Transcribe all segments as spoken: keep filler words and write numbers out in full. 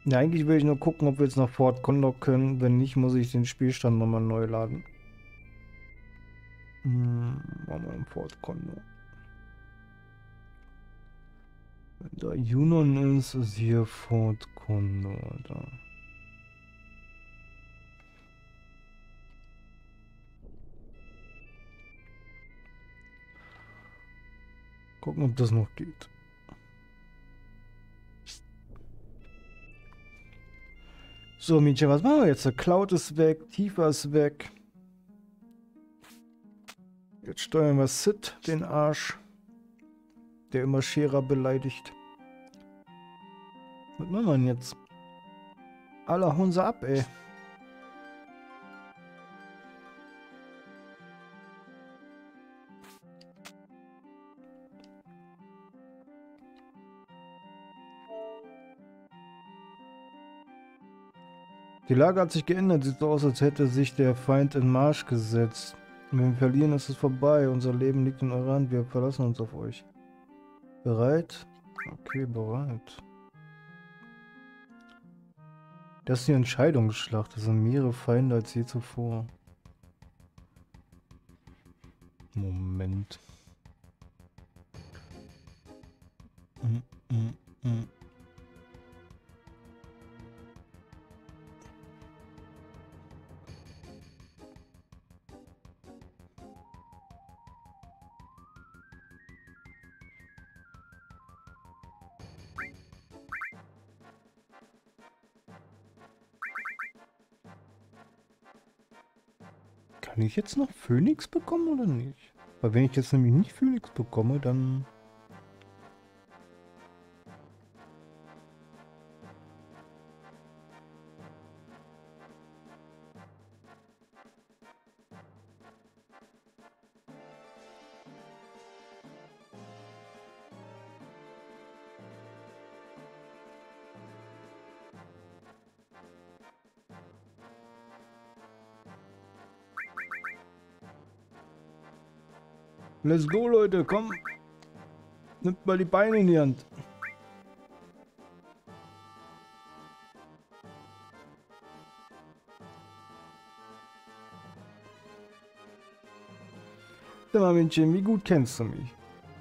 Ja, eigentlich will ich nur gucken, ob wir jetzt nach Fort Condor können. Wenn nicht, muss ich den Spielstand nochmal neu laden. Hm, machen wir in Fort Condor. Wenn da Junon ist, ist hier Fort Condor. Da. Gucken, ob das noch geht. So, Mietje, was machen wir jetzt? Der Cloud ist weg, Tifa ist weg. Jetzt steuern wir Sid, den Arsch, der immer Scherer beleidigt. Was machen wir denn jetzt? Alle hauen sie ab, ey. Die Lage hat sich geändert. Sieht so aus, als hätte sich der Feind in Marsch gesetzt. Wenn wir verlieren, ist es vorbei. Unser Leben liegt in eurer Hand. Wir verlassen uns auf euch. Bereit? Okay, bereit. Das ist die Entscheidungsschlacht. Das sind mehrere Feinde als je zuvor. Moment. Mm, mm, mm. Kann ich jetzt noch Phönix bekommen oder nicht? Weil wenn ich jetzt nämlich nicht Phönix bekomme, dann... Let's go, Leute, komm! Nimmt mal die Beine in die Hand. Sag mal, Männchen, wie gut kennst du mich?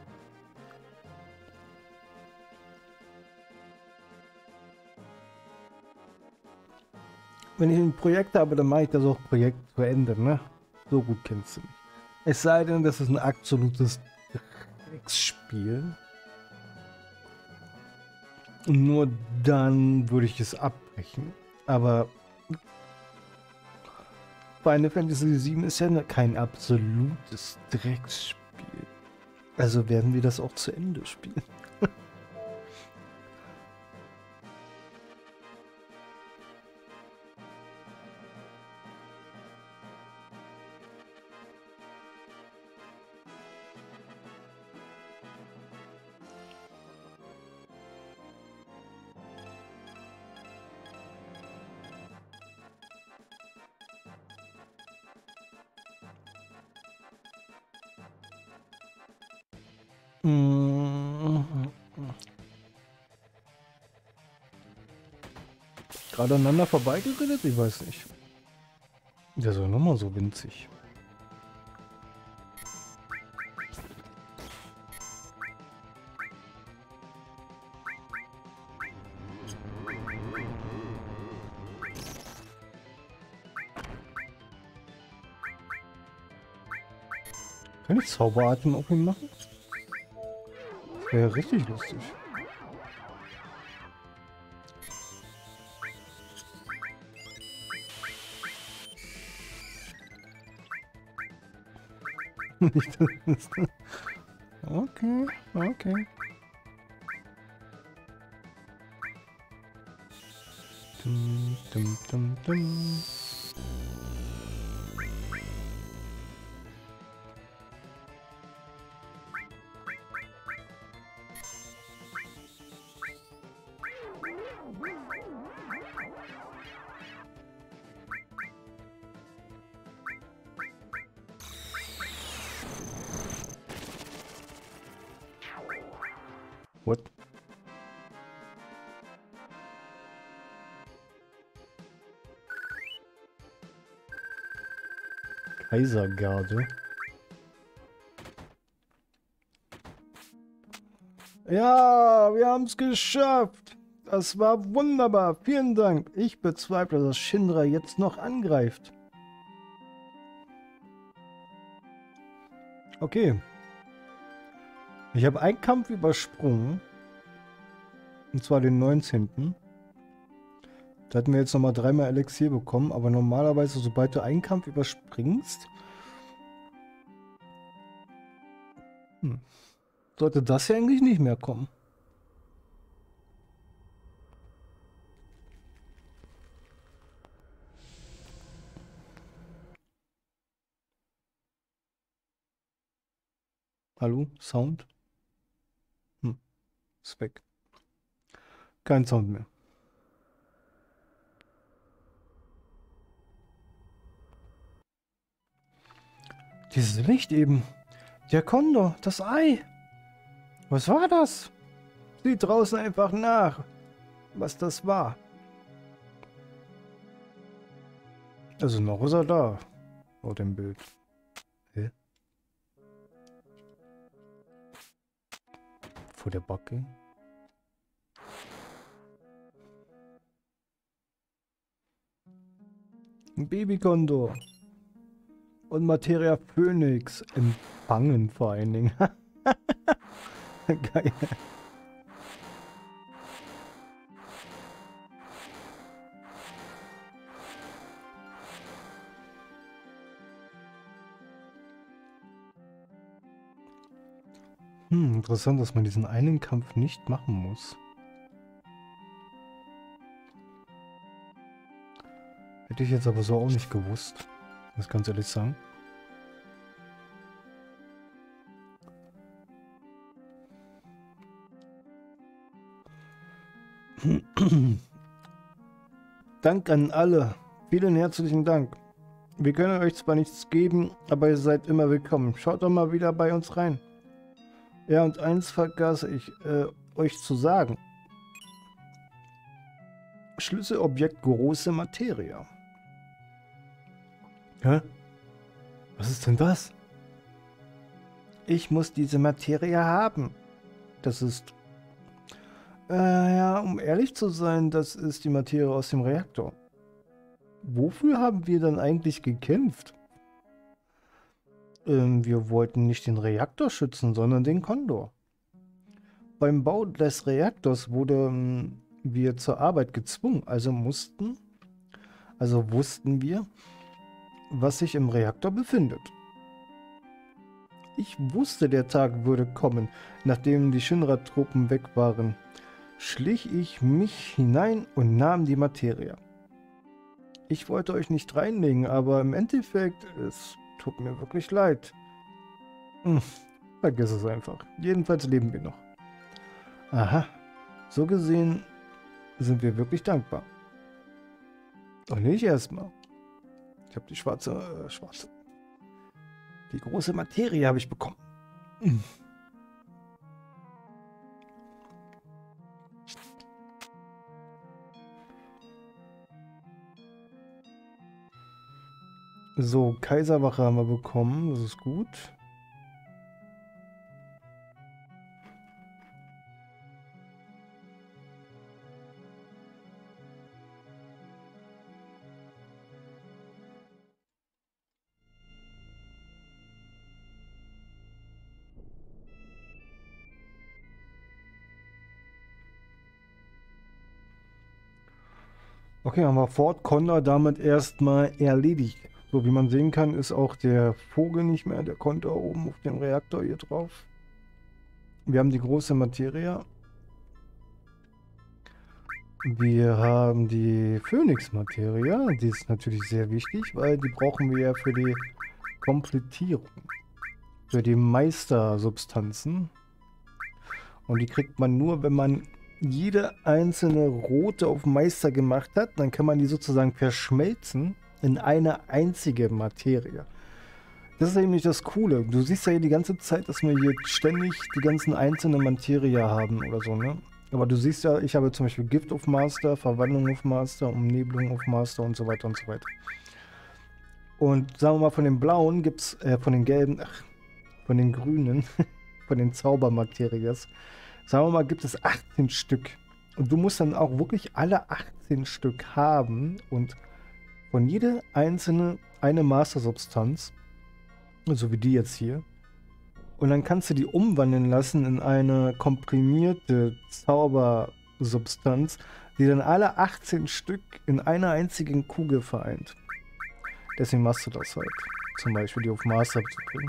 Wenn ich ein Projekt habe, dann mache ich das auch Projekt zu Ende, ne? So gut kennst du mich. Es sei denn, das ist ein absolutes Drecksspiel. Und nur dann würde ich es abbrechen. Aber Final Fantasy sieben ist ja kein absolutes Drecksspiel. Also werden wir das auch zu Ende spielen. Gerade aneinander vorbeigeredet? Ich weiß nicht. Der ist ja nochmal so winzig. Kann ich Zauberarten auf ihn machen? Wäre ja richtig lustig. Nicht das. Okay, okay. Dum, dum, dum, dum. What? Kaisergarde. Ja, wir haben es geschafft. Das war wunderbar. Vielen Dank. Ich bezweifle, dass Shinra jetzt noch angreift. Okay. Ich habe einen Kampf übersprungen. Und zwar den neunzehnten. Da hatten wir jetzt nochmal dreimal Elixier bekommen. Aber normalerweise, sobald du einen Kampf überspringst, hm, sollte das ja eigentlich nicht mehr kommen. Hallo? Sound? Hm, ist weg. Kein Sound mehr. Dieses Licht eben. Der Kondor, das Ei. Was war das? Sieh draußen einfach nach, was das war. Also noch ist er da. Auf dem Bild. Hä? Vor der Backe. Ein Babykondor. Und Materia Phoenix. Empfangen vor allen Dingen. Geil. Hm, interessant, dass man diesen einen Kampf nicht machen muss. Hätte ich jetzt aber so auch nicht gewusst. Muss ganz ehrlich sagen. Dank an alle. Vielen herzlichen Dank. Wir können euch zwar nichts geben, aber ihr seid immer willkommen. Schaut doch mal wieder bei uns rein. Ja, und eins vergaß ich äh, euch zu sagen. Schlüsselobjekt große Materie. Hä? Was ist denn das? Ich muss diese Materie haben. Das ist... Äh, ja, um ehrlich zu sein, das ist die Materie aus dem Reaktor. Wofür haben wir dann eigentlich gekämpft? Ähm, wir wollten nicht den Reaktor schützen, sondern den Kondor. Beim Bau des Reaktors wurden wir zur Arbeit gezwungen, also mussten, also wussten wir, was sich im Reaktor befindet. Ich wusste, der Tag würde kommen, nachdem die Shinra-Truppen weg waren, schlich ich mich hinein und nahm die Materie. Ich wollte euch nicht reinlegen, aber im Endeffekt, es tut mir wirklich leid. Hm, vergiss es einfach. Jedenfalls leben wir noch. Aha, so gesehen sind wir wirklich dankbar. Und nicht erstmal. Ich habe die schwarze, äh, schwarze, die große Materie habe ich bekommen. Hm. So, Kaiserwache haben wir bekommen, das ist gut. Okay, haben wir Fort Condor damit erstmal erledigt. So wie man sehen kann, ist auch der Vogel nicht mehr, der Condor oben auf dem Reaktor hier drauf. Wir haben die große Materie. Wir haben die Phoenix-Materie. Die ist natürlich sehr wichtig, weil die brauchen wir ja für die Komplettierung. Für die Meistersubstanzen. Und die kriegt man nur, wenn man jede einzelne rote auf Meister gemacht hat. Dann kann man die sozusagen verschmelzen in eine einzige Materie. Das ist nämlich das Coole. Du siehst ja hier die ganze Zeit, dass wir hier ständig die ganzen einzelnen Materie haben oder so, ne? Aber du siehst ja, ich habe zum Beispiel Gift of Master, Verwandlung of Master, Umnebelung of Master und so weiter und so weiter. Und sagen wir mal, von den blauen gibt es, äh, von den gelben, ach, von den grünen, von den Zaubermaterias, sagen wir mal, gibt es achtzehn Stück. Und du musst dann auch wirklich alle achtzehn Stück haben und von jeder einzelne eine Mastersubstanz, so wie die jetzt hier. Und dann kannst du die umwandeln lassen in eine komprimierte Zaubersubstanz, die dann alle achtzehn Stück in einer einzigen Kugel vereint. Deswegen machst du das halt. Zum Beispiel die auf Master zu bringen.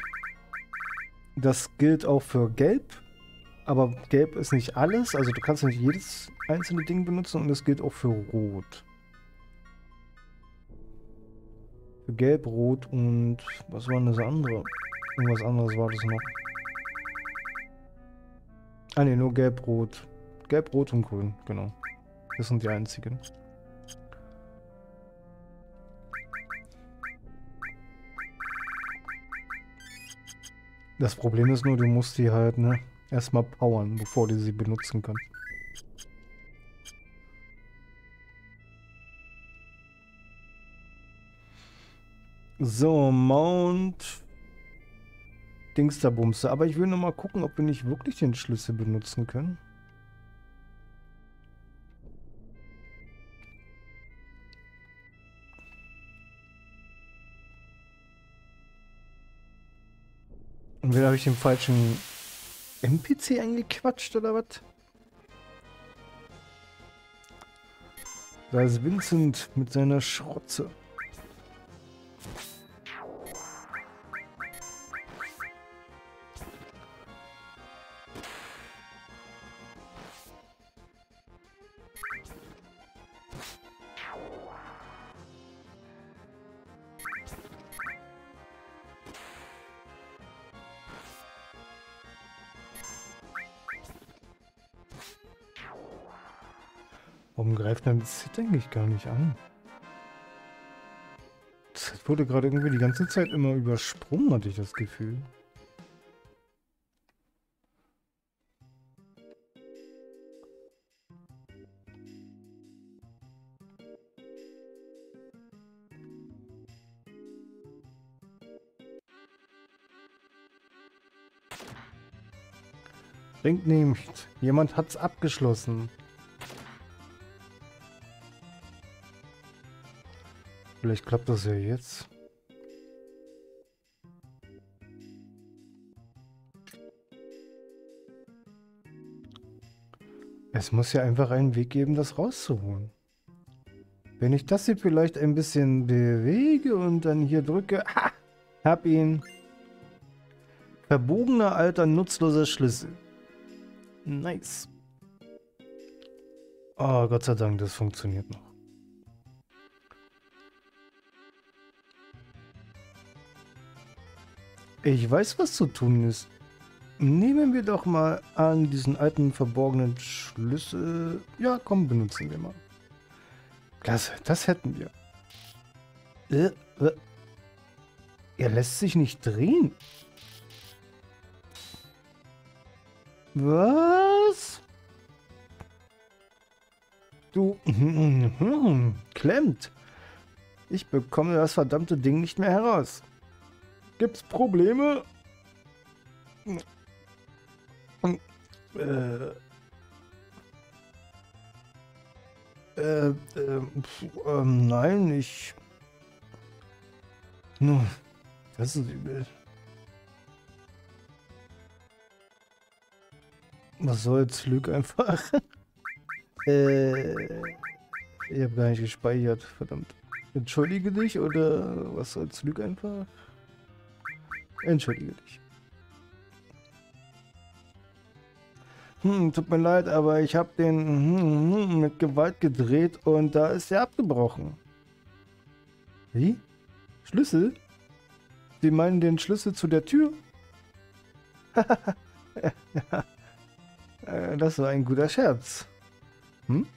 Das gilt auch für Gelb. Aber Gelb ist nicht alles. Also du kannst nicht jedes einzelne Ding benutzen. Und das gilt auch für Rot. Für Gelb, Rot und... Was war denn das andere? Irgendwas anderes war das noch. Ah ne, nur Gelb, Rot. Gelb, Rot und Grün. Genau. Das sind die einzigen. Das Problem ist nur, du musst die halt, ne, erstmal powern, bevor du sie benutzen kannst. So, Mount Dingsterbumster. Aber ich will noch mal gucken, ob wir nicht wirklich den Schlüssel benutzen können. Und wieder habe ich den falschen N P C angequatscht, oder was? Da ist Vincent mit seiner Schrotze. Warum greift denn das Hit eigentlich gar nicht an? Das wurde gerade irgendwie die ganze Zeit immer übersprungen, hatte ich das Gefühl. Denkt nicht, jemand hat's abgeschlossen. Vielleicht klappt das ja jetzt. Es muss ja einfach einen Weg geben, das rauszuholen. Wenn ich das hier vielleicht ein bisschen bewege und dann hier drücke... Ha! Hab ihn. Verbogener alter nutzloser Schlüssel. Nice. Oh, Gott sei Dank, das funktioniert noch. Ich weiß, was zu tun ist. Nehmen wir doch mal an diesen alten verborgenen Schlüssel. Ja, komm, benutzen wir mal. Klasse, das hätten wir. Äh, äh. Er lässt sich nicht drehen. Was? Du... klemmt. Ich bekomme das verdammte Ding nicht mehr heraus. Gibt's Probleme? Äh... Äh, äh, pf, ähm, nein, ich... Nun, das ist übel. Was soll's, lüg einfach. äh, ich habe gar nicht gespeichert, verdammt. Entschuldige dich oder was soll's, lüg einfach? Entschuldige dich. Hm, tut mir leid, aber ich habe den hm, hm, mit Gewalt gedreht und da ist er abgebrochen. Wie? Schlüssel? Sie meinen den Schlüssel zu der Tür? Ja. Das war ein guter Scherz. Hm?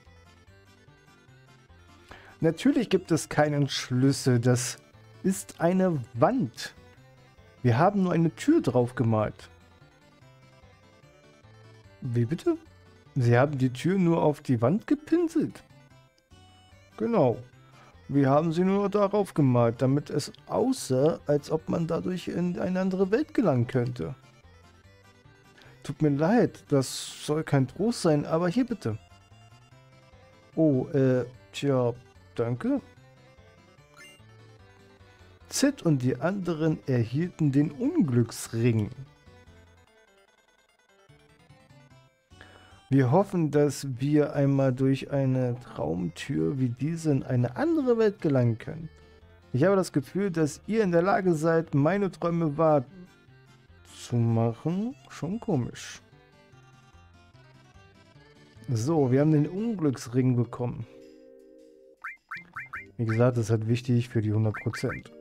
Natürlich gibt es keinen Schlüssel. Das ist eine Wand. Wir haben nur eine Tür drauf gemalt. Wie bitte? Sie haben die Tür nur auf die Wand gepinselt? Genau. Wir haben sie nur darauf gemalt, damit es aussah, als ob man dadurch in eine andere Welt gelangen könnte. Tut mir leid, das soll kein Trost sein, aber hier bitte. Oh, äh, tja, danke. Zit und die anderen erhielten den Unglücksring. Wir hoffen, dass wir einmal durch eine Traumtür wie diese in eine andere Welt gelangen können. Ich habe das Gefühl, dass ihr in der Lage seid, meine Träume wahr zu machen. Schon komisch. So, wir haben den Unglücksring bekommen. Wie gesagt, das ist halt wichtig für die hundert Prozent.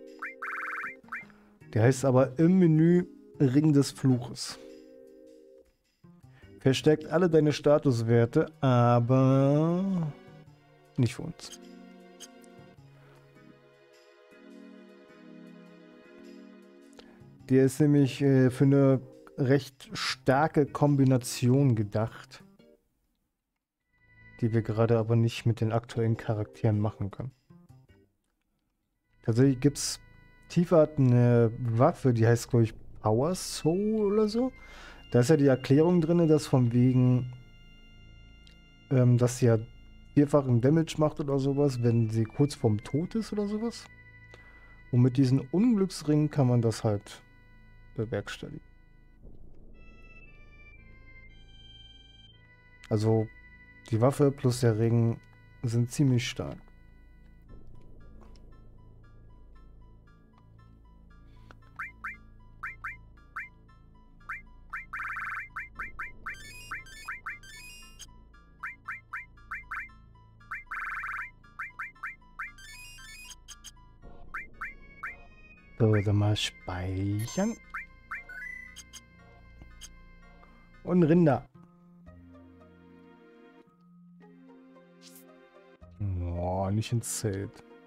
Der heißt aber im Menü Ring des Fluches. Verstärkt alle deine Statuswerte, aber nicht für uns. Der ist nämlich äh, für eine recht starke Kombination gedacht, die wir gerade aber nicht mit den aktuellen Charakteren machen können. Tatsächlich gibt es Tifa hat eine Waffe, die heißt, glaube ich, Power Soul oder so. Da ist ja die Erklärung drin, dass von wegen, ähm, dass sie ja vierfachen Damage macht oder sowas, wenn sie kurz vorm Tod ist oder sowas. Und mit diesen Unglücksringen kann man das halt bewerkstelligen. Also die Waffe plus der Ring sind ziemlich stark. So, dann mal speichern. Und Rinder. Oh, nicht ins Zelt.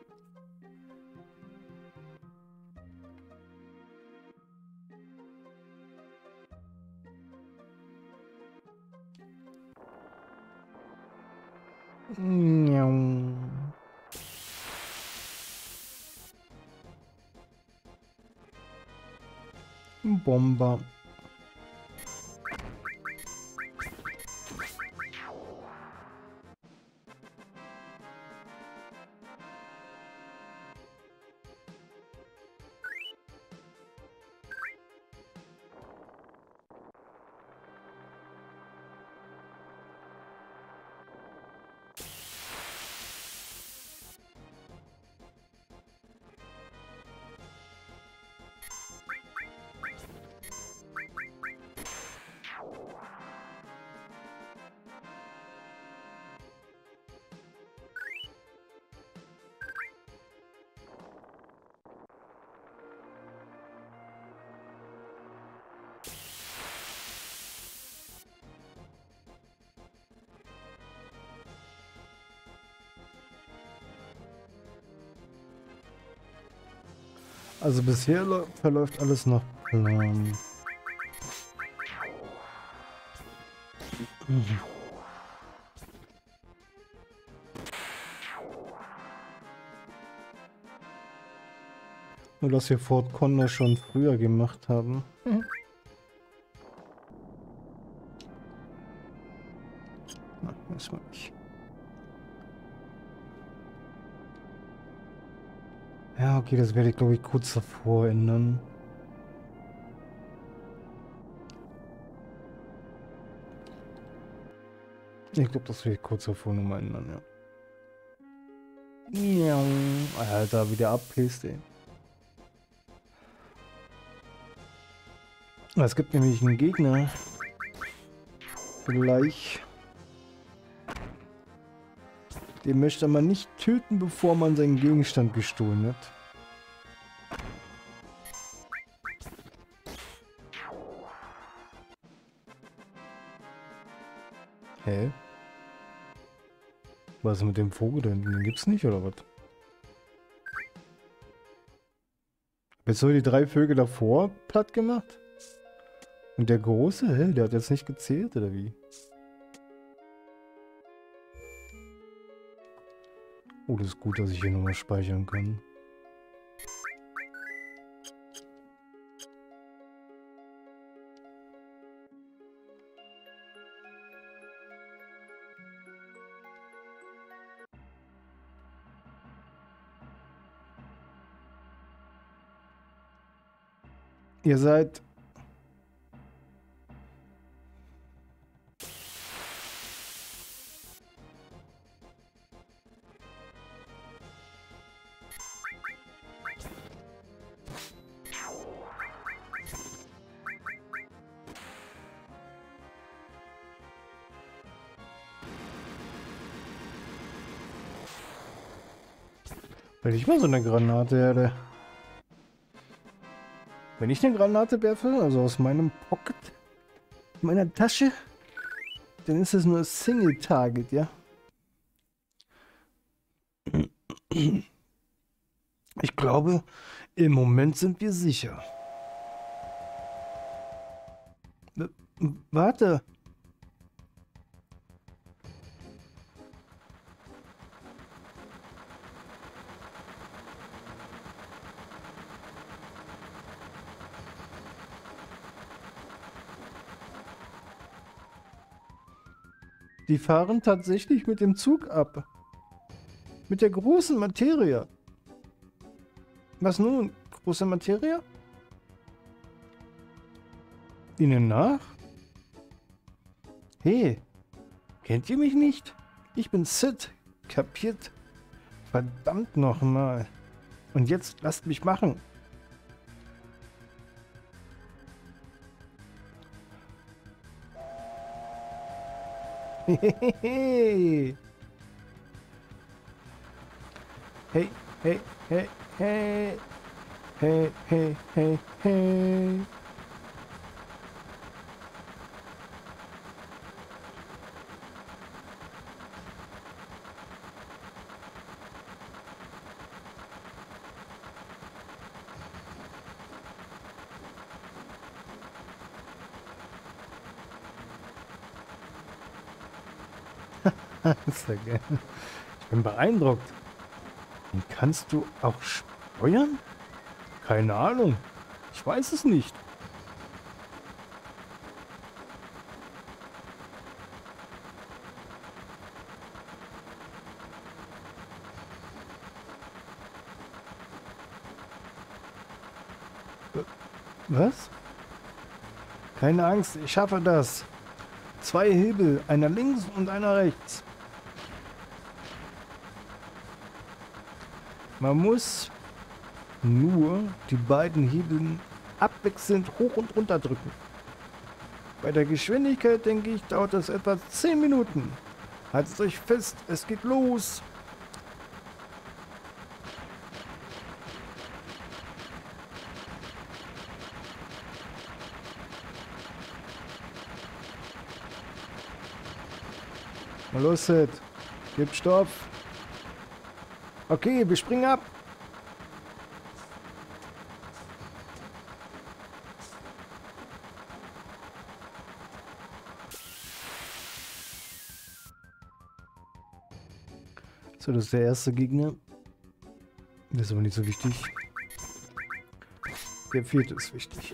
Miau. Bomber. Also bisher verläuft alles nach Plan. Mhm. Nur dass wir Fort Condor schon früher gemacht haben. Mhm. Na, erstmal nicht. Ja, okay, das werde ich, glaube ich, kurz davor ändern. Ich glaube, das werde ich kurz davor nochmal ändern, ja. Ja. Alter, wie der abpisst, ey. Es gibt nämlich einen Gegner. Gleich. Den möchte man nicht töten, bevor man seinen Gegenstand gestohlen hat. Hä? Was ist mit dem Vogel denn? Den gibt's nicht, oder was? Jetzt so die drei Vögel davor platt gemacht? Und der große, hä? Der hat jetzt nicht gezählt, oder wie? Oh, das ist gut, dass ich hier nochmal speichern kann. Ihr seid... Wenn ich mal so eine Granate hätte. Wenn ich eine Granate werfe, also aus meinem Pocket, meiner Tasche, dann ist es nur Single Target, ja? Ich glaube, im Moment sind wir sicher. W- Warte. Die fahren tatsächlich mit dem Zug ab. Mit der großen Materie. Was nun? Große Materie? Ihnen nach? Hey, kennt ihr mich nicht? Ich bin Sid. Kapiert? Verdammt nochmal. Und jetzt lasst mich machen. Hey, hey, hey, hey, hey, hey, hey, hey, hey. Sehr gerne. Ich bin beeindruckt. Und kannst du auch steuern? Keine Ahnung. Ich weiß es nicht. Was? Keine Angst, ich schaffe das. Zwei Hebel, einer links und einer rechts. Man muss nur die beiden Hebel abwechselnd hoch und runter drücken. Bei der Geschwindigkeit, denke ich, dauert das etwa zehn Minuten. Haltet euch fest, es geht los. Mal los, Sid. Gib Stoff. Okay, wir springen ab. So, das ist der erste Gegner. Das ist aber nicht so wichtig. Der vierte ist wichtig.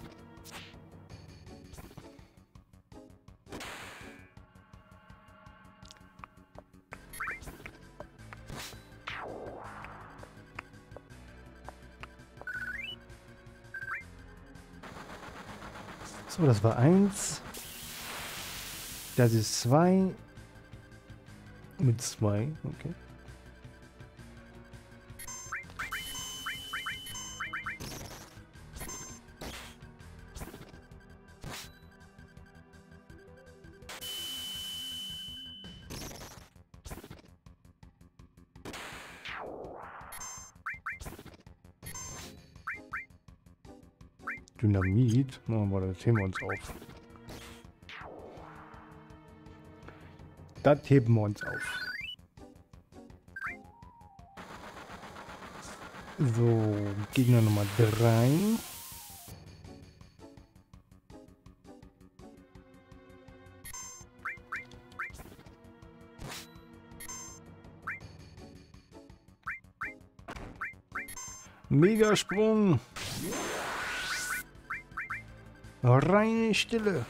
So, das war eins. Das ist zwei. Mit zwei, okay. Dynamit. Na, warte, das heben wir uns auf. Das heben wir uns auf. So, Gegner Nummer drei. Megasprung. Reine Stille.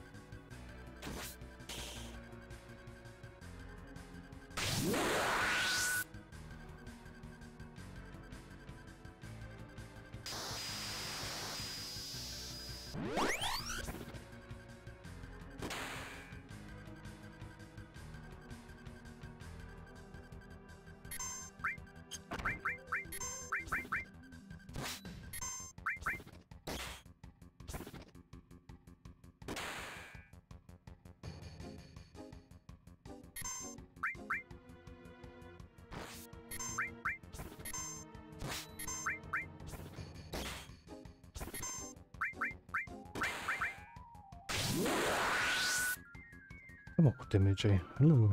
Aber gut, Damage, ey. Hallo.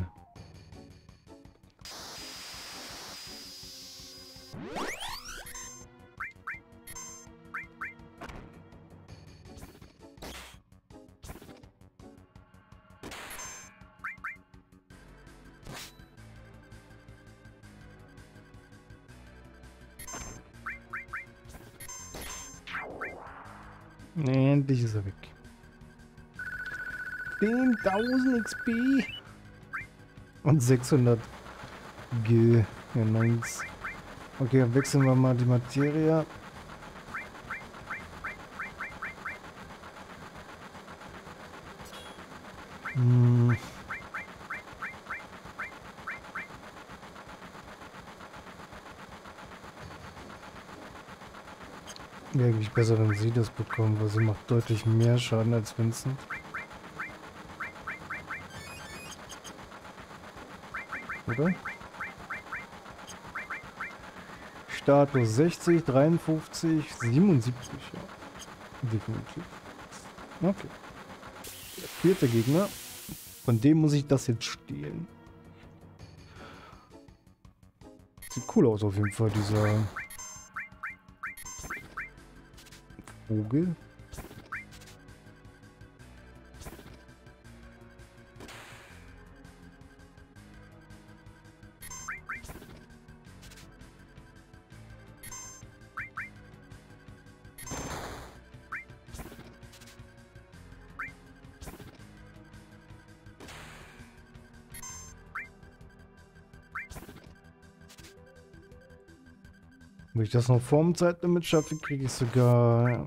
Endlich ist er weg. zehntausend X P und sechshundert G. Ja, nice. Okay, dann wechseln wir mal die Materie. Hm. Wäre eigentlich besser, wenn sie das bekommen, weil sie macht deutlich mehr Schaden als Vincent. Oder? Status sechzig, dreiundfünfzig, siebenundsiebzig. Ja. Definitiv. Okay. Der vierte Gegner. Von dem muss ich das jetzt stehlen. Sieht cool aus auf jeden Fall, dieser Vogel. Wenn ich das noch vorm Zeitlimit schaffe, kriege ich sogar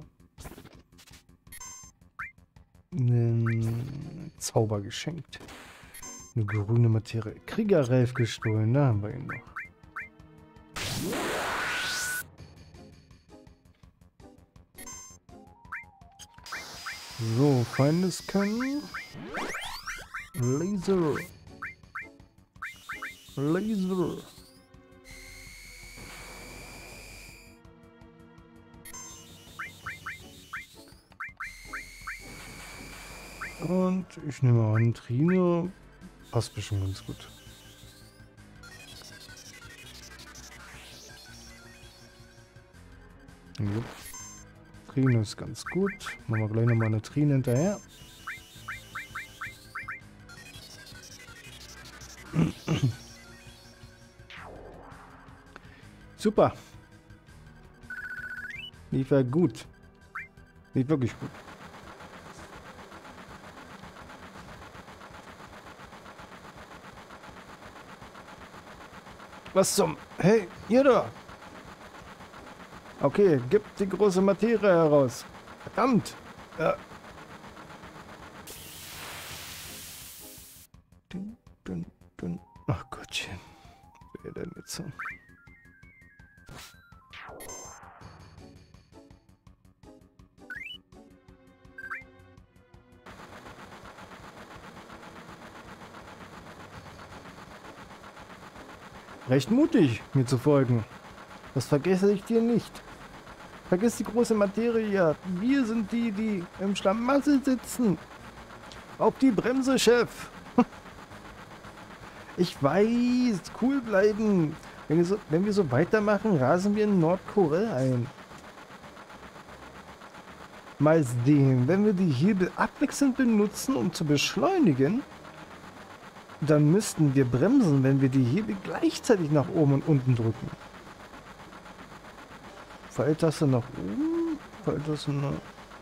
einen Zauber geschenkt. Eine grüne Materie. Kriegerreif gestohlen, da haben wir ihn noch. So, Feindeskönnen. Laser. Laser. Und ich nehme an, Trine passt bestimmt ganz gut. Jupp. Trine ist ganz gut. Machen wir gleich nochmal eine Trine hinterher. Super. Lief ja gut. Lief wirklich gut. Was zum... Hey, ihr da! Okay, gib die große Materie heraus. Verdammt! Ja. Dün, dün, dün. Ach Gottchen. Wer denn jetzt so? Recht mutig, mir zu folgen. Das vergesse ich dir nicht. Vergiss die große Materie. Wir sind die, die im Schlamassel sitzen. Auf die Bremse, Chef. Ich weiß, cool bleiben. Wenn wir so, wenn wir so weitermachen, rasen wir in Nordkorea ein. Mal sehen, wenn wir die Hebel abwechselnd benutzen, um zu beschleunigen, dann müssten wir bremsen, wenn wir die Hebel gleichzeitig nach oben und unten drücken. Pfeiltaste nach oben. Pfeiltaste nach...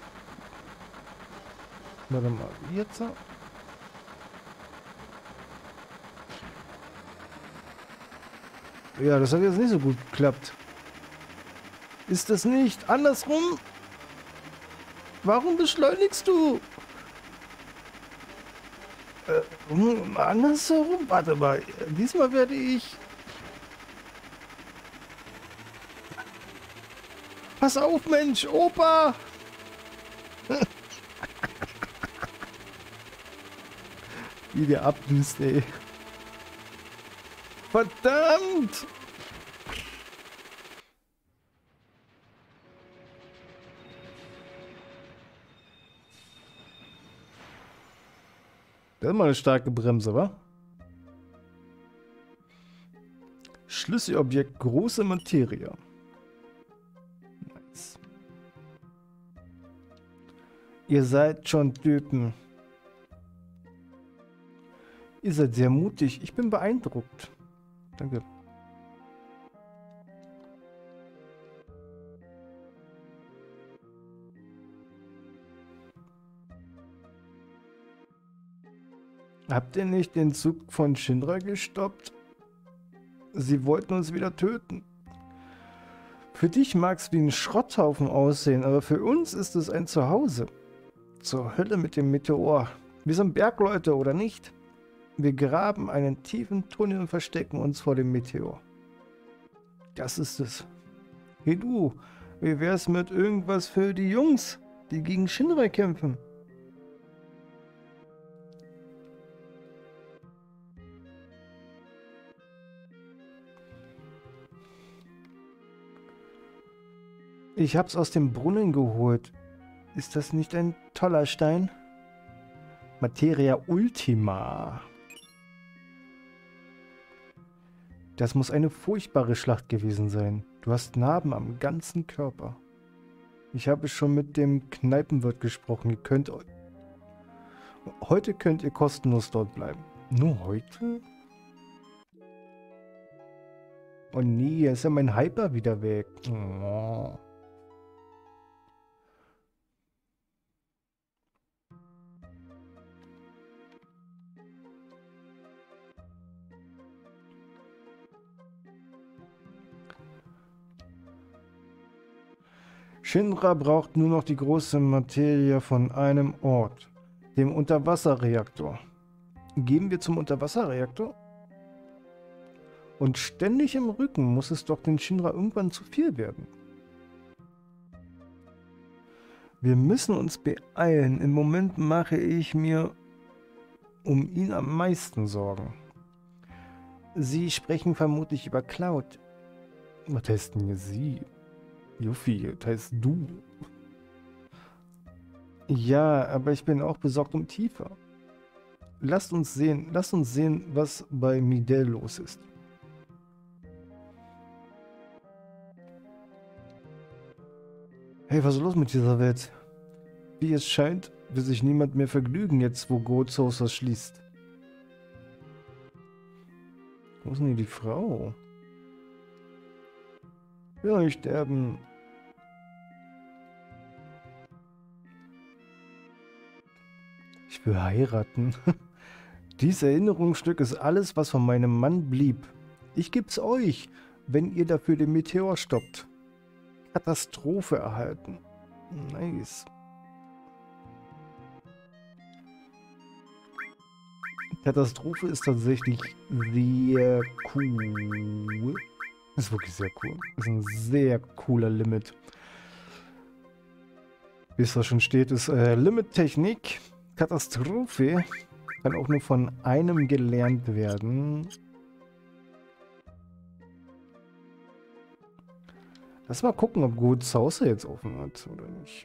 Warte mal, jetzt? Ja, das hat jetzt nicht so gut geklappt. Ist das nicht andersrum? Warum beschleunigst du? Äh, hm, andersherum? Warte mal, diesmal werde ich... Pass auf, Mensch, Opa! Wie der abdüst, ey. Verdammt! Das ist mal eine starke Bremse, wa? Schlüsselobjekt große Materie. Nice. Ihr seid schon Typen. Ihr seid sehr mutig. Ich bin beeindruckt. Danke. Habt ihr nicht den Zug von Shinra gestoppt? Sie wollten uns wieder töten. Für dich mag es wie ein Schrotthaufen aussehen, aber für uns ist es ein Zuhause. Zur Hölle mit dem Meteor. Wir sind Bergleute, oder nicht? Wir graben einen tiefen Tunnel und verstecken uns vor dem Meteor. Das ist es. Hey du, wie wär's mit irgendwas für die Jungs, die gegen Shinra kämpfen? Ich hab's aus dem Brunnen geholt. Ist das nicht ein toller Stein? Materia Ultima. Das muss eine furchtbare Schlacht gewesen sein. Du hast Narben am ganzen Körper. Ich habe schon mit dem Kneipenwirt gesprochen. Ihr könnt... Heute könnt ihr kostenlos dort bleiben. Nur heute? Oh nee, ist ja mein Hyper wieder weg. Oh. Shinra braucht nur noch die große Materie von einem Ort, dem Unterwasserreaktor. Gehen wir zum Unterwasserreaktor? Und ständig im Rücken muss es doch den Shinra irgendwann zu viel werden. Wir müssen uns beeilen. Im Moment mache ich mir um ihn am meisten Sorgen. Sie sprechen vermutlich über Cloud. Was heißt denn hier sie? Yuffie, das heißt du. Ja, aber ich bin auch besorgt um Tifa. Lasst uns sehen, lasst uns sehen, was bei Midel los ist. Hey, was ist los mit dieser Welt? Wie es scheint, will sich niemand mehr vergnügen, jetzt wo Gozos das schließt. Wo ist denn hier die Frau? Will nicht sterben. Ich will heiraten. Dies Erinnerungsstück ist alles, was von meinem Mann blieb. Ich geb's euch, wenn ihr dafür den Meteor stoppt. Katastrophe erhalten. Nice. Katastrophe ist tatsächlich sehr cool. Ist wirklich sehr cool. Ist ein sehr cooler Limit. Wie es da schon steht, ist äh, Limit-Technik. Katastrophe kann auch nur von einem gelernt werden. Lass mal gucken, ob Goats Haus jetzt offen hat oder nicht.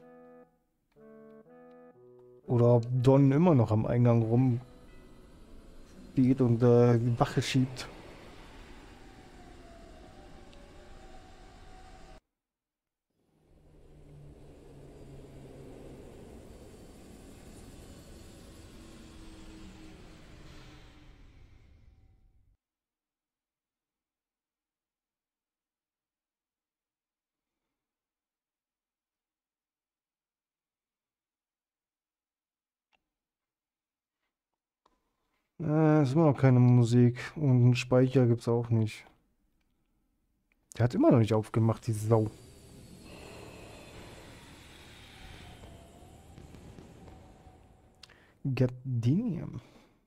Oder ob Don immer noch am Eingang rumgeht und äh, die Wache schiebt. Äh, ist immer noch keine Musik. Und einen Speicher gibt's auch nicht. Der hat immer noch nicht aufgemacht, die Sau. God damn.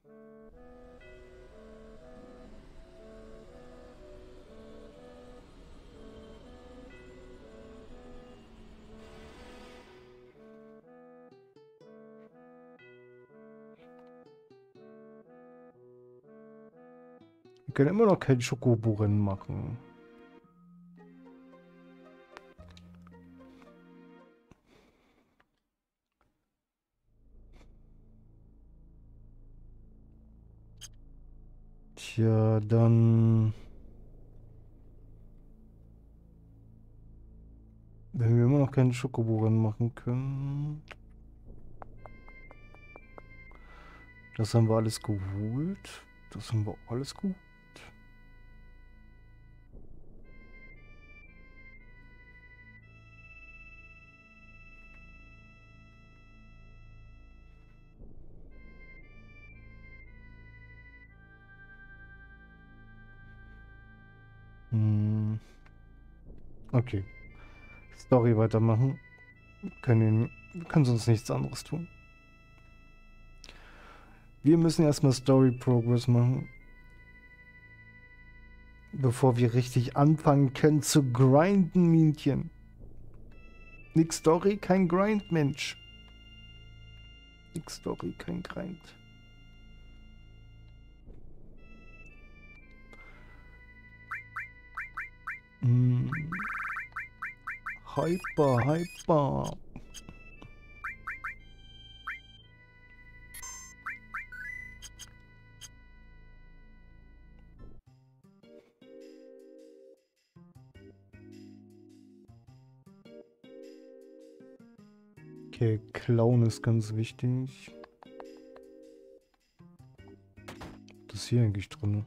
Wir können immer noch kein Schokobohren machen. Tja, dann... Wenn wir immer noch keine Schokobohren machen können... Das haben wir alles geholt. Das haben wir auch alles geholt. Hm. Okay. Story weitermachen. Wir können, wir können sonst nichts anderes tun. Wir müssen erstmal Story Progress machen. Bevor wir richtig anfangen können zu grinden, Minchen. Nix Story, kein Grind, Mensch. Nix Story, kein Grind. Hm. Hyper, hyper. Okay, Clown ist ganz wichtig. Was ist hier eigentlich drin?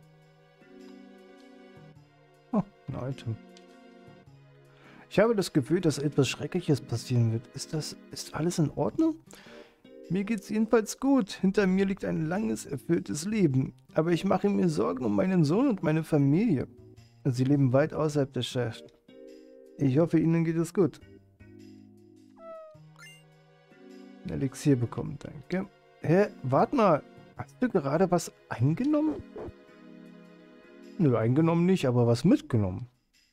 Oh, ein Item. Ich habe das Gefühl, dass etwas Schreckliches passieren wird. Ist das, ist alles in Ordnung? Mir geht's jedenfalls gut. Hinter mir liegt ein langes, erfülltes Leben. Aber ich mache mir Sorgen um meinen Sohn und meine Familie. Sie leben weit außerhalb der Stadt. Ich hoffe, ihnen geht es gut. Ein Elixier bekommen, danke. Hä, warte mal. Hast du gerade was eingenommen? Nö, eingenommen nicht, aber was mitgenommen.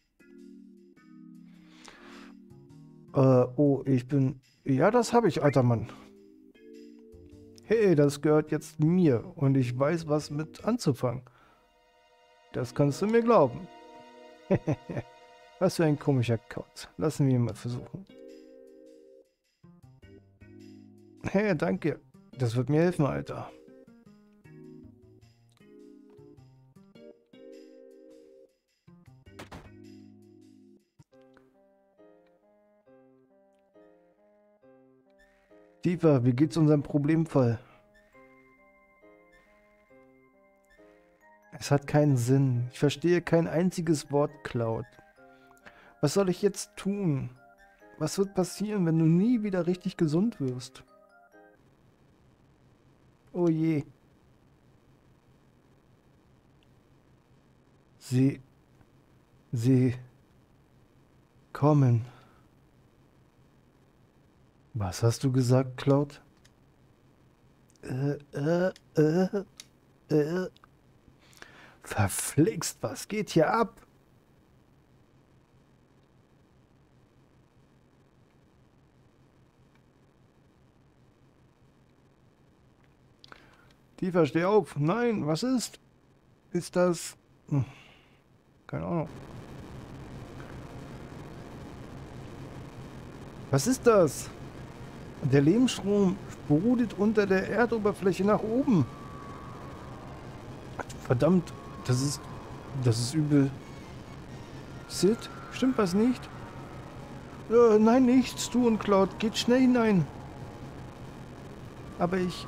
Äh, oh, ich bin... Ja, das habe ich, alter Mann. Hey, das gehört jetzt mir und ich weiß, was mit anzufangen. Das kannst du mir glauben. Was für ein komischer Kauz. Lassen wir ihn mal versuchen. Hey, danke. Das wird mir helfen, Alter. Tifa, wie geht's unserem Problemfall? Es hat keinen Sinn. Ich verstehe kein einziges Wort, Cloud. Was soll ich jetzt tun? Was wird passieren, wenn du nie wieder richtig gesund wirst? Oh je. Sie... Sie... kommen. Was hast du gesagt, Cloud? Äh, äh, äh, äh. Verflixt, was geht hier ab? Tifa, steh auf. Nein, was ist? Ist das... Hm. Keine Ahnung. Was ist das? Der Lebensstrom sprudelt unter der Erdoberfläche nach oben. Verdammt, das ist... Das ist übel. Sid, stimmt was nicht? Äh, nein, nichts. Du und Cloud, geht schnell hinein. Aber ich...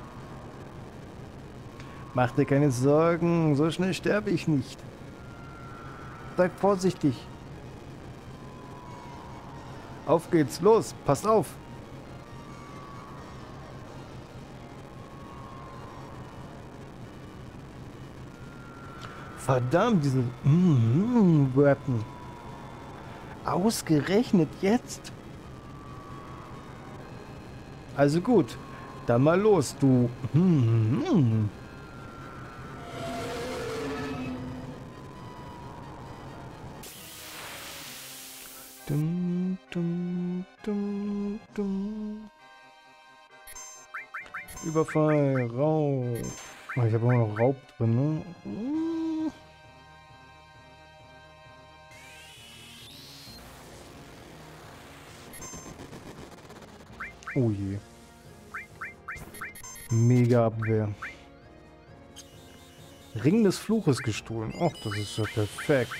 Mach dir keine Sorgen, so schnell sterbe ich nicht. Sei vorsichtig. Auf geht's, los, passt auf. Verdammt, diese mm, Weapon. Ausgerechnet jetzt. Also gut, dann mal los, du. Mm, Dum, dum, dum, dum. Überfall, Raub. Oh, ich habe immer noch Raub drin, ne? Mm. Oh je. Mega Abwehr. Ring des Fluches gestohlen. Ach, das ist ja perfekt.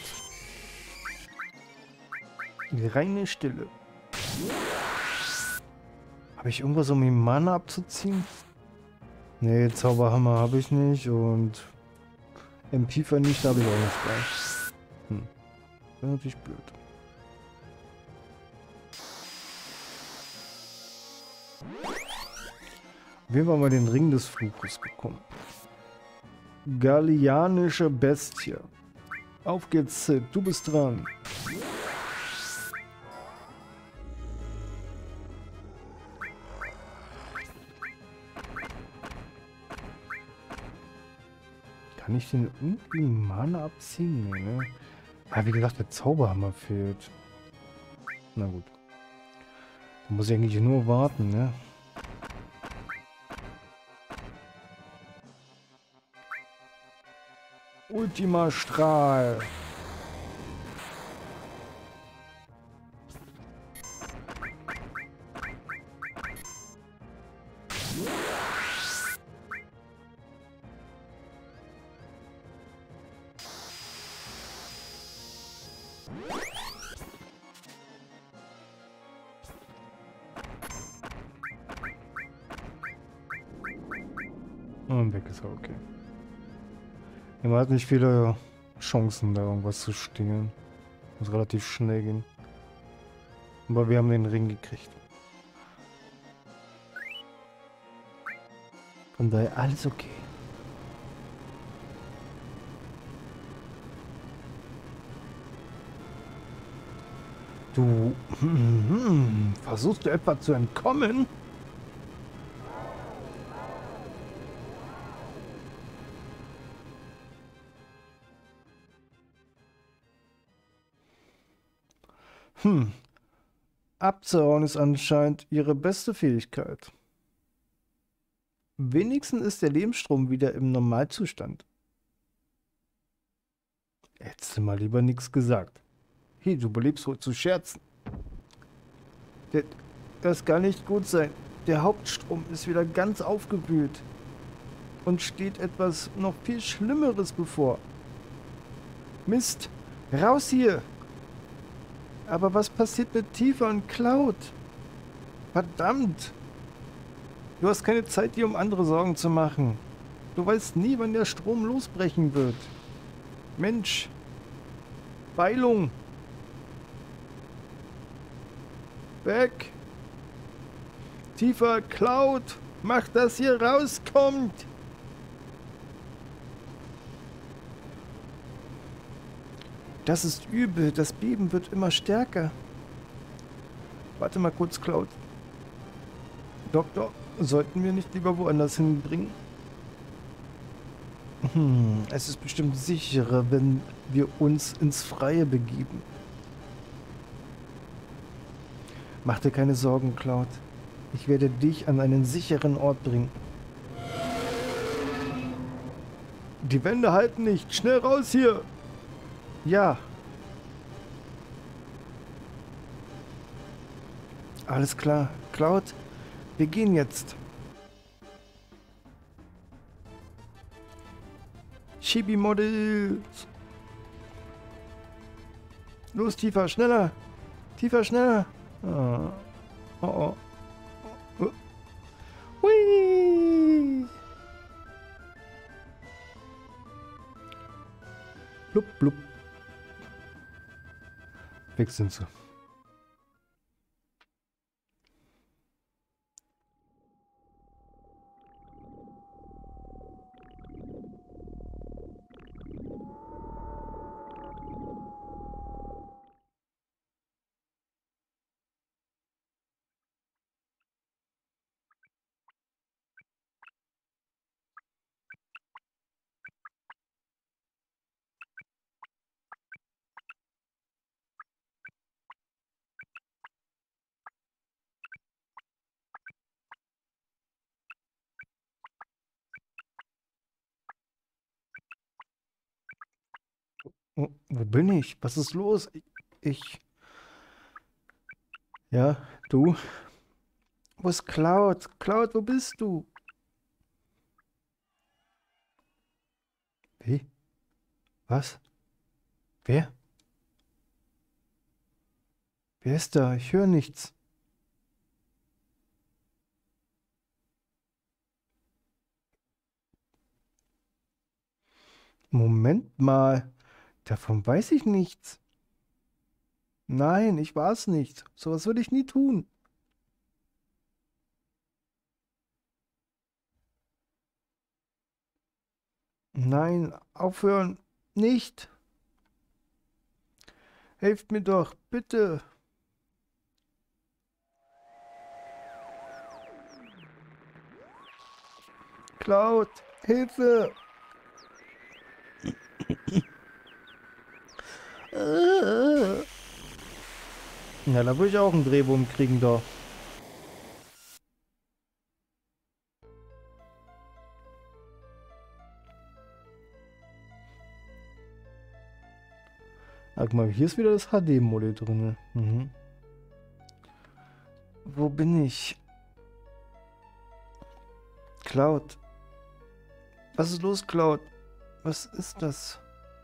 Die reine Stille. Habe ich irgendwas, um ihm Mana abzuziehen? Nee, Zauberhammer habe ich nicht und M P-Vernichter habe ich auch nicht bei. Hm. Das ist natürlich blöd. Wir haben mal den Ring des Fluches bekommen. Gallianische Bestie. Auf geht's, Sid. Du bist dran. Kann ich den irgendwie Mana abziehen? Nee, ne? Ah, wie gesagt, der Zauberhammer fehlt. Na gut. Da muss ich eigentlich nur warten, ne? Ultima Strahl. Und weg ist er, okay. Man hat nicht viele Chancen, da irgendwas zu stehlen. Muss relativ schnell gehen. Aber wir haben den Ring gekriegt. Von daher alles okay. Du versuchst du etwa zu entkommen? Hm. Abzuhauen ist anscheinend ihre beste Fähigkeit. Wenigstens ist der Lebensstrom wieder im Normalzustand. Hättest du mal lieber nichts gesagt. Hey, du belebst wohl zu scherzen. Der, das kann nicht gut sein. Der Hauptstrom ist wieder ganz aufgewühlt. Und steht etwas noch viel Schlimmeres bevor. Mist, raus hier! Aber was passiert mit Tifa und Cloud? Verdammt! Du hast keine Zeit, dir um andere Sorgen zu machen. Du weißt nie, wann der Strom losbrechen wird. Mensch! Beilung! Weg! Tifa, Cloud! Mach, dass hier rauskommt! Das ist übel. Das Beben wird immer stärker. Warte mal kurz, Cloud. Doktor, sollten wir nicht lieber woanders hinbringen? Hm, es ist bestimmt sicherer, wenn wir uns ins Freie begeben. Mach dir keine Sorgen, Cloud. Ich werde dich an einen sicheren Ort bringen. Die Wände halten nicht. Schnell raus hier! Ja. Alles klar. Cloud, wir gehen jetzt. Chibi-Models. Los, Tifa, schneller. Tifa, schneller. Oh, oh. oh. oh. Hui. Blub, blub. Weg sind sie. Oh, wo bin ich? Was ist los? Ich, ich... Ja, du? Wo ist Cloud? Cloud, wo bist du? Wie? Was? Wer? Wer ist da? Ich höre nichts. Moment mal. Davon weiß ich nichts. Nein, ich war es nicht. Sowas würde ich nie tun. Nein, aufhören. Nicht. Helft mir doch, bitte. Cloud, Hilfe. Äh. Ja, da würde ich auch einen Drehwurm kriegen, doch. Guck mal, hier ist wieder das H D-Modi drin. Mhm. Wo bin ich? Cloud. Was ist los, Cloud? Was ist das?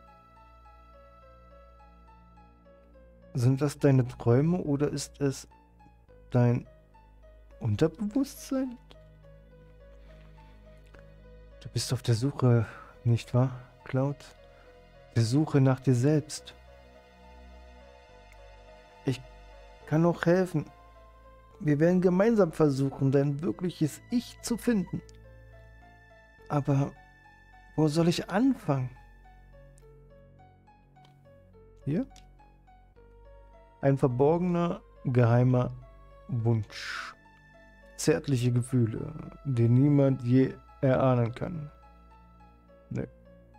Sind das deine Träume oder ist es dein Unterbewusstsein? Du bist auf der Suche, nicht wahr, Cloud? Der Suche nach dir selbst. Ich kann auch helfen. Wir werden gemeinsam versuchen, dein wirkliches Ich zu finden. Aber wo soll ich anfangen? Hier? Ein verborgener, geheimer Wunsch. Zärtliche Gefühle, die niemand je erahnen kann. Nee.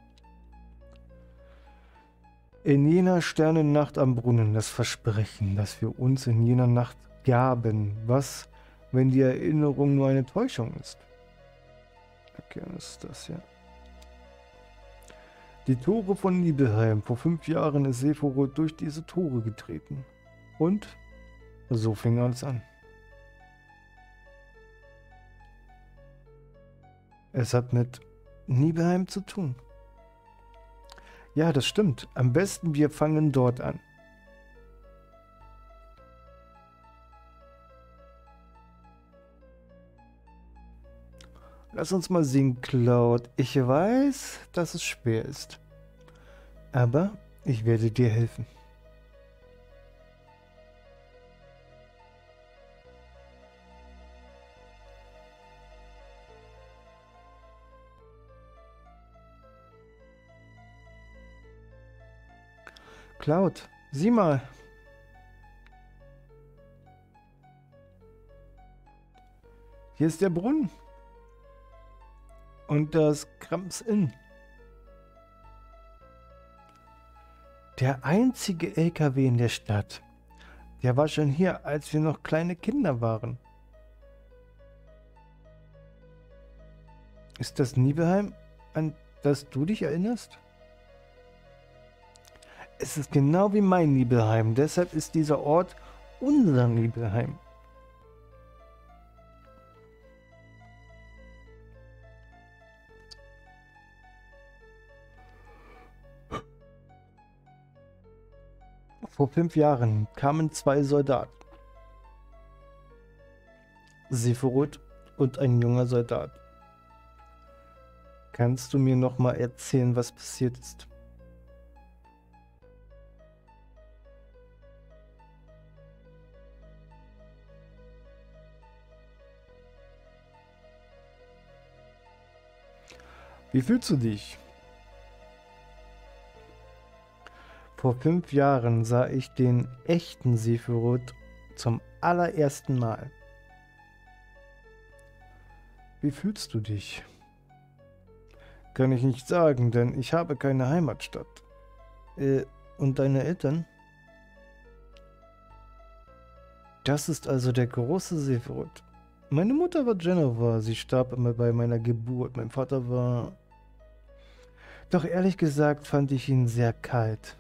In jener Sternennacht am Brunnen das Versprechen, das wir uns in jener Nacht gaben. Was, wenn die Erinnerung nur eine Täuschung ist? Okay, was ist das hier? Die Tore von Nibelheim. Vor fünf Jahren ist Sephiroth durch diese Tore getreten. Und so fing alles an. Es hat mit Nibelheim zu tun. Ja, das stimmt. Am besten wir fangen dort an. Lass uns mal sehen, Cloud. Ich weiß, dass es schwer ist. Aber ich werde dir helfen. Cloud, sieh mal. Hier ist der Brunnen. Und das Krams Inn. Der einzige L K W in der Stadt. Der war schon hier, als wir noch kleine Kinder waren. Ist das Nibelheim, an das du dich erinnerst? Es ist genau wie mein Nibelheim. Deshalb ist dieser Ort unser Nibelheim. Vor fünf Jahren kamen zwei Soldaten. Sephiroth und ein junger Soldat. Kannst du mir noch mal erzählen, was passiert ist? Wie fühlst du dich? Vor fünf Jahren sah ich den echten Sephiroth zum allerersten Mal. Wie fühlst du dich? Kann ich nicht sagen, denn ich habe keine Heimatstadt. Äh, und deine Eltern? Das ist also der große Sephiroth. Meine Mutter war Jennifer, sie starb immer bei meiner Geburt. Mein Vater war... Doch ehrlich gesagt fand ich ihn sehr kalt.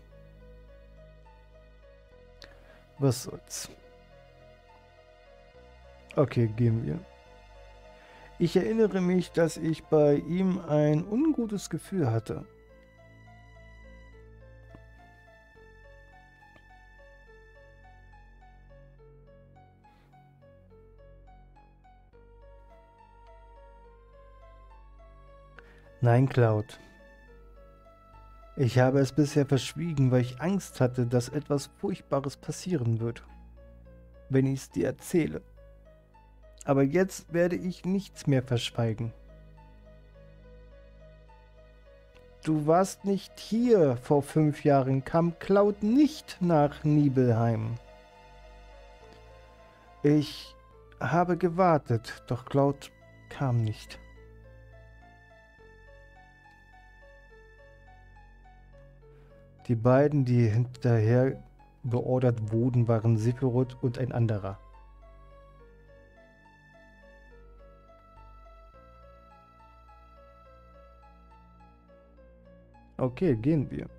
Was soll's. Okay, gehen wir. Ich erinnere mich, dass ich bei ihm ein ungutes Gefühl hatte. Nein, Cloud. Ich habe es bisher verschwiegen, weil ich Angst hatte, dass etwas Furchtbares passieren würde, wenn ich es dir erzähle. Aber jetzt werde ich nichts mehr verschweigen. Du warst nicht hier. Vor fünf Jahren kam Cloud nicht nach Nibelheim. Ich habe gewartet, doch Cloud kam nicht. Die beiden, die hinterher beordert wurden, waren Sephiroth und ein anderer. Okay, gehen wir.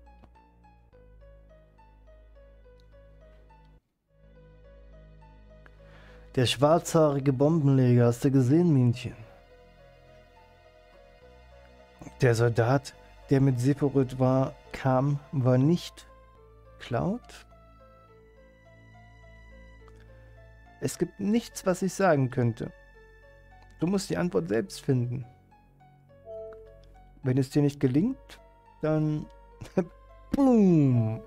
Der schwarzhaarige Bombenleger, hast du gesehen, Minchen? Der Soldat, der mit Sephiroth war, kam, war nicht Cloud? Es gibt nichts, was ich sagen könnte. Du musst die Antwort selbst finden. Wenn es dir nicht gelingt, dann... Boom!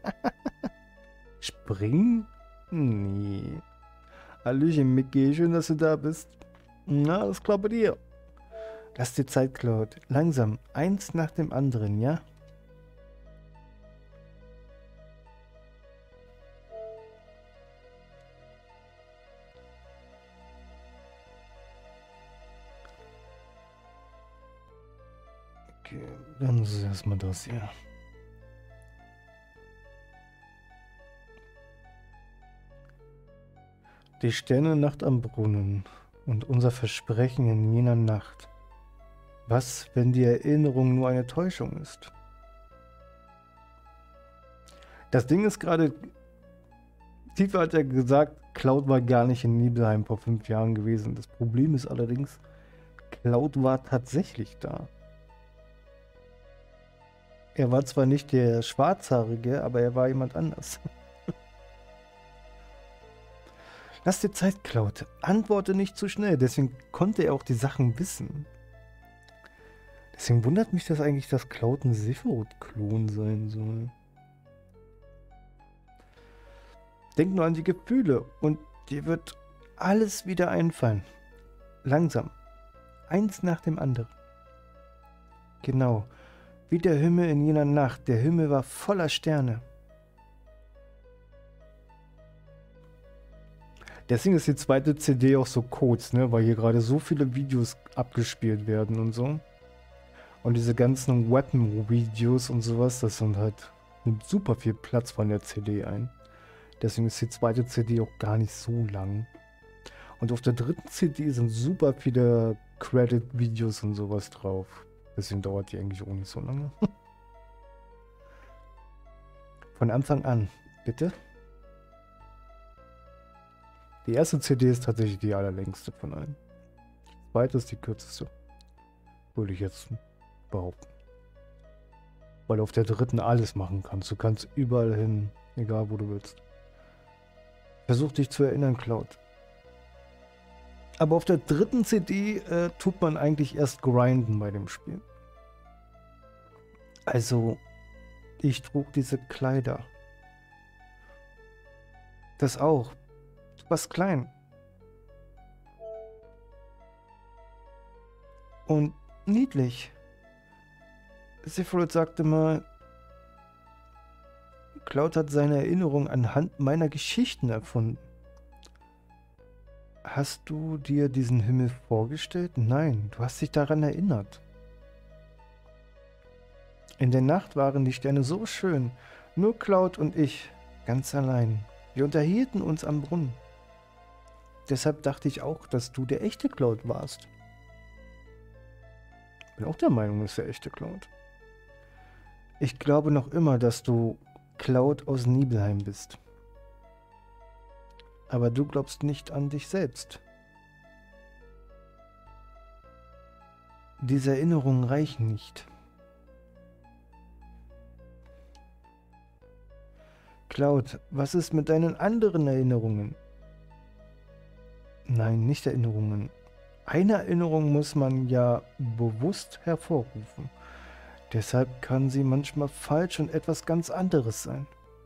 Springen? Nee. Hallöchen, Mickey, schön, dass du da bist. Na, das klappt bei dir. Lass dir Zeit, Cloud. Langsam, eins nach dem anderen, ja? Okay, dann ist erstmal das hier. Die Sternennacht am Brunnen und unser Versprechen in jener Nacht. Was, wenn die Erinnerung nur eine Täuschung ist? Das Ding ist gerade, Tifa hat ja gesagt, Cloud war gar nicht in Nibelheim vor fünf Jahren gewesen. Das Problem ist allerdings, Cloud war tatsächlich da. Er war zwar nicht der Schwarzhaarige, aber er war jemand anders. Lass dir Zeit, Cloud. Antworte nicht zu schnell. Deswegen konnte er auch die Sachen wissen. Deswegen wundert mich das eigentlich, dass Cloud ein Sephiroth-Klon sein soll. Denk nur an die Gefühle und dir wird alles wieder einfallen. Langsam. Eins nach dem anderen. Genau. Wie der Himmel in jener Nacht. Der Himmel war voller Sterne. Deswegen ist die zweite C D auch so kurz, ne? Weil hier gerade so viele Videos abgespielt werden und so. Und diese ganzen Weapon-Videos und sowas, das sind halt, nimmt super viel Platz von der C D ein. Deswegen ist die zweite C D auch gar nicht so lang. Und auf der dritten C D sind super viele Credit-Videos und sowas drauf. Deswegen dauert die eigentlich auch nicht so lange. Von Anfang an, bitte. Die erste C D ist tatsächlich die allerlängste von allen. Die zweite ist die kürzeste. Würde ich jetzt behaupten. Weil du auf der dritten alles machen kannst. Du kannst überall hin, egal wo du willst. Versuch dich zu erinnern, Cloud. Aber auf der dritten C D äh, tut man eigentlich erst grinden bei dem Spiel. Also, ich trug diese Kleider. Das auch. Du warst klein. Und niedlich. Sephiroth sagte mal, Cloud hat seine Erinnerung anhand meiner Geschichten erfunden. Hast du dir diesen Himmel vorgestellt? Nein, du hast dich daran erinnert. In der Nacht waren die Sterne so schön, nur Cloud und ich, ganz allein. Wir unterhielten uns am Brunnen. Deshalb dachte ich auch, dass du der echte Cloud warst. Bin auch der Meinung, dass der echte Cloud. Ich glaube noch immer, dass du Cloud aus Nibelheim bist. Aber du glaubst nicht an dich selbst. Diese Erinnerungen reichen nicht. Cloud, was ist mit deinen anderen Erinnerungen? Nein, nicht Erinnerungen. Eine Erinnerung muss man ja bewusst hervorrufen. Deshalb kann sie manchmal falsch und etwas ganz anderes sein.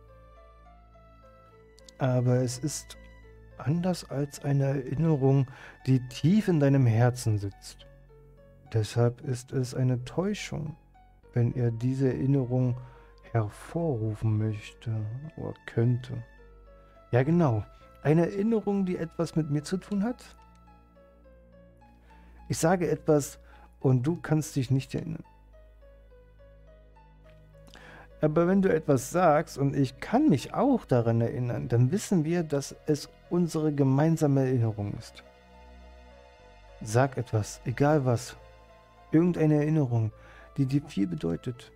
Aber es ist anders als eine Erinnerung, die tief in deinem Herzen sitzt. Deshalb ist es eine Täuschung, wenn er diese Erinnerung hervorrufen möchte oder könnte. Ja genau, eine Erinnerung, die etwas mit mir zu tun hat. Ich sage etwas und du kannst dich nicht erinnern. Aber wenn du etwas sagst und ich kann mich auch daran erinnern, dann wissen wir, dass es unsere gemeinsame Erinnerung ist. Sag etwas, egal was. Irgendeine Erinnerung, die dir viel bedeutet.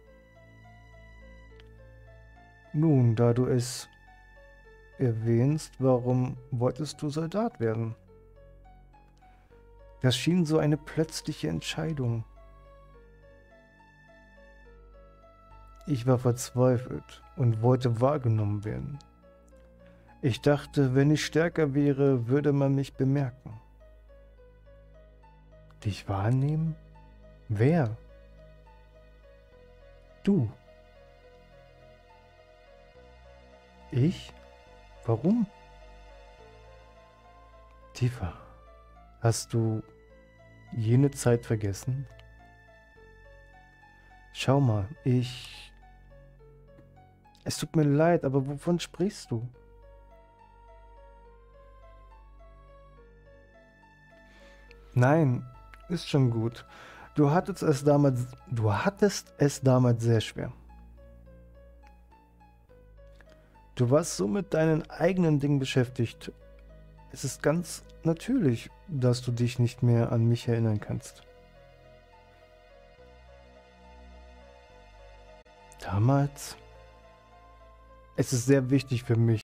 Nun, da du es erwähnst, warum wolltest du Soldat werden? Das schien so eine plötzliche Entscheidung. Ich war verzweifelt und wollte wahrgenommen werden. Ich dachte, wenn ich stärker wäre, würde man mich bemerken. Dich wahrnehmen? Wer? Du. Ich? Warum? Tifa, hast du jene Zeit vergessen? Schau mal, ich... Es tut mir leid, aber wovon sprichst du? Nein, ist schon gut. Du hattest es damals, du hattest es damals sehr schwer. Du warst so mit deinen eigenen Dingen beschäftigt. Es ist ganz natürlich, dass du dich nicht mehr an mich erinnern kannst. Damals? Es ist sehr wichtig für mich,